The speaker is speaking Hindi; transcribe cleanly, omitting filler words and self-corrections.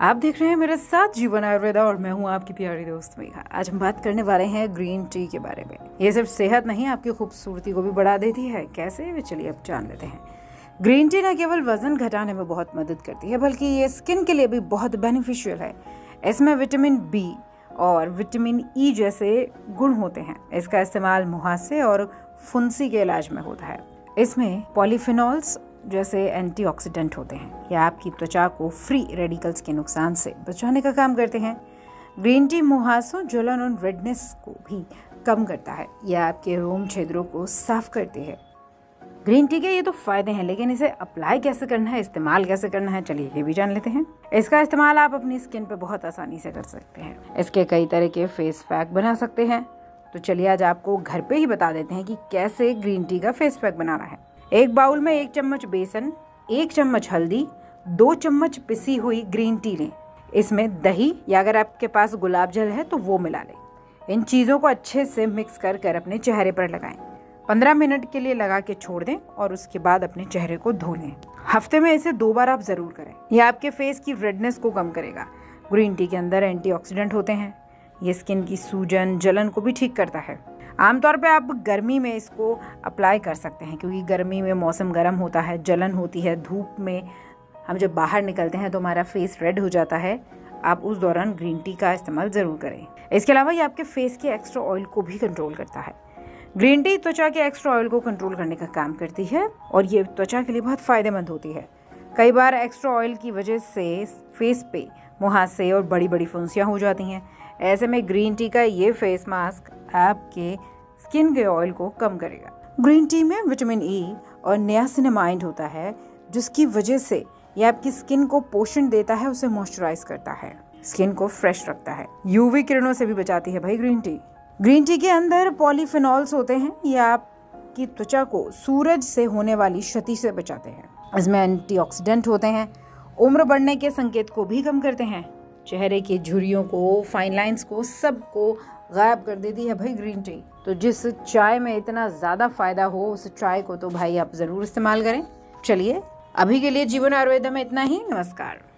आप देख रहे हैं मेरे साथ जीवन आयुर्वेदा और मैं हूं आपकी प्यारी दोस्त मेघा। आज हम बात करने वाले हैं ग्रीन टी के बारे में। ये सिर्फ सेहत नहीं, आपकी खूबसूरती को भी बढ़ा देती है। कैसे? चलिए अब जान लेते हैं। ग्रीन टी न केवल वजन घटाने में बहुत मदद करती है, बल्कि ये स्किन के लिए भी बहुत बेनिफिशियल है। इसमें विटामिन बी और विटामिन ई जैसे गुण होते हैं। इसका इस्तेमाल मुहासे और फुंसी के इलाज में होता है। इसमें पॉलीफिनॉल्स जैसे एंटीऑक्सीडेंट होते हैं। यह आपकी त्वचा को फ्री रेडिकल्स के नुकसान से बचाने का काम करते हैं। ग्रीन टी मुहासों, जलन और रेडनेस को भी कम करता है। यह आपके रोम छिद्रों को साफ करती है। ग्रीन टी के ये तो फायदे हैं, लेकिन इसे अप्लाई कैसे करना है, इस्तेमाल कैसे करना है, चलिए ये भी जान लेते हैं। इसका इस्तेमाल आप अपनी स्किन पे बहुत आसानी से कर सकते हैं। इसके कई तरह के फेस पैक बना सकते हैं। तो चलिए आज आपको घर पे ही बता देते हैं कि कैसे ग्रीन टी का फेस पैक बनाना है। एक बाउल में 1 चम्मच बेसन, 1 चम्मच हल्दी, 2 चम्मच पिसी हुई ग्रीन टी लें। इसमें दही या अगर आपके पास गुलाब जल है तो वो मिला लें। इन चीज़ों को अच्छे से मिक्स कर अपने चेहरे पर लगाएं। 15 मिनट के लिए लगा के छोड़ दें और उसके बाद अपने चेहरे को धो लें। हफ्ते में इसे 2 बार आप ज़रूर करें। यह आपके फेस की रेडनेस को कम करेगा। ग्रीन टी के अंदर एंटीऑक्सीडेंट होते हैं। ये स्किन की सूजन, जलन को भी ठीक करता है। आमतौर पे आप गर्मी में इसको अप्लाई कर सकते हैं, क्योंकि गर्मी में मौसम गर्म होता है, जलन होती है। धूप में हम जब बाहर निकलते हैं तो हमारा फेस रेड हो जाता है। आप उस दौरान ग्रीन टी का इस्तेमाल ज़रूर करें। इसके अलावा ये आपके फेस के एक्स्ट्रा ऑयल को भी कंट्रोल करता है। ग्रीन टी त्वचा के एक्स्ट्रा ऑयल को कंट्रोल करने का काम करती है और ये त्वचा के लिए बहुत फ़ायदेमंद होती है। कई बार एक्स्ट्रा ऑयल की वजह से फेस पे मुहासे और बड़ी बड़ी फुंसियाँ हो जाती हैं। ऐसे में ग्रीन टी का ये फेस मास्क आपके स्किन के ऑयल को कम करेगा। ग्रीन टी में विटामिन ई और नियासिनामाइड होता है, जिसकी वजह से ये आपकी स्किन को पोषण देता है, उसे मॉइस्चराइज करता है, स्किन को फ्रेश रखता है। यूवी किरणों से भी बचाती है भाई ग्रीन टी। ग्रीन टी के अंदर पॉलीफिनॉल्स होते हैं। ये आपकी त्वचा को सूरज से होने वाली क्षति से बचाते हैं। इसमें एंटीऑक्सीडेंट होते हैं। उम्र बढ़ने के संकेत को भी कम करते हैं। चेहरे की झुर्रियों को, फाइन लाइंस को, सबको गायब कर देती है भाई ग्रीन टी। तो जिस चाय में इतना ज़्यादा फायदा हो, उस चाय को तो भाई आप ज़रूर इस्तेमाल करें। चलिए अभी के लिए जीवन आयुर्वेदा में इतना ही। नमस्कार।